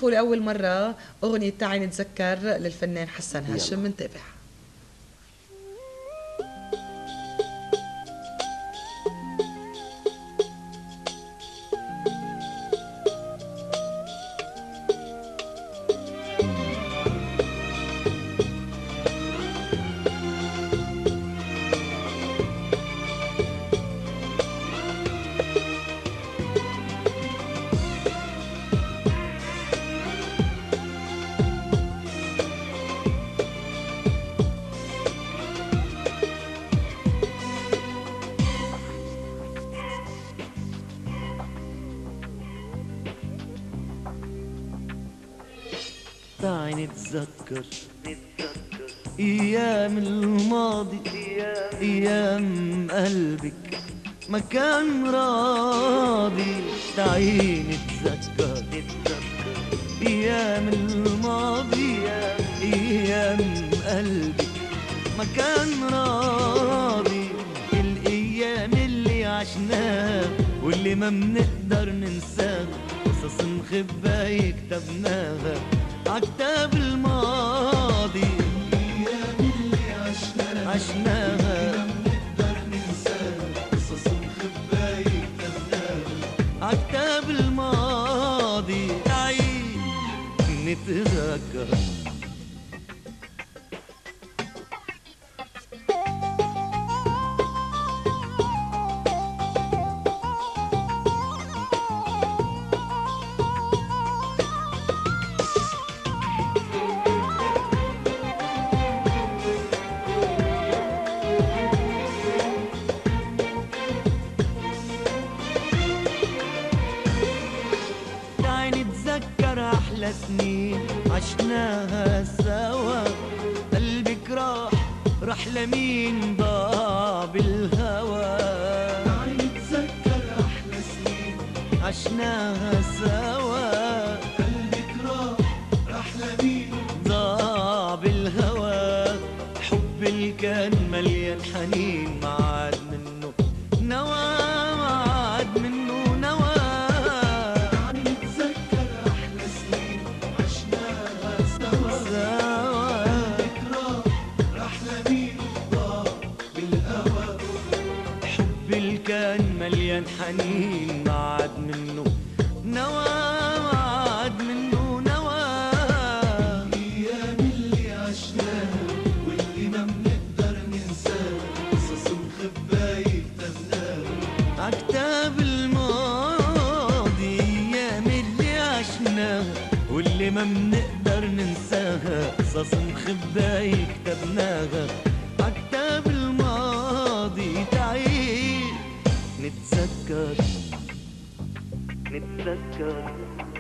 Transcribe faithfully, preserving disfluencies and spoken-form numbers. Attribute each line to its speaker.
Speaker 1: نشوفوا لأول مرة أغنية تعي نتذكر للفنان حسن هاشم. منتابع.
Speaker 2: تعي نتذكر ايام الماضي، ايام قلبك ما كان راضي. تعي نتذكر ايام الماضي، ايام قلبك ما كان راضي. الايام اللي عشناها واللي ما بنقدر ننساها، قصص مخباية كتبناها عكتاب الماضي. الايام اللي عشناها عشناها ما بنقدر ننساها، قصص مخباية كتبناها عكتاب الماضي. تعي نتذكر أحلى سنين عشناها سوا. قلبك راح راح لمين ضاع بالهوى. تعي نتذكر أحلى سنين عشناها سوا. قلبك راح راح لمين ضاع بالهوى. حب اللي كان مليان حنين ما عاد منه نوى، ما عاد منه نوى. كان مليان حنين ما عاد منه نوى، ما عاد منه نوى. الايام اللي عشناها واللي ما بنقدر ننساها، قصص مخباية كتبناها عكتاب الماضي. ايام اللي عشناها واللي ما بنقدر ننساها، قصص مخباية كتبناها عكتاب الماضي. تعي نتذكر نتذكر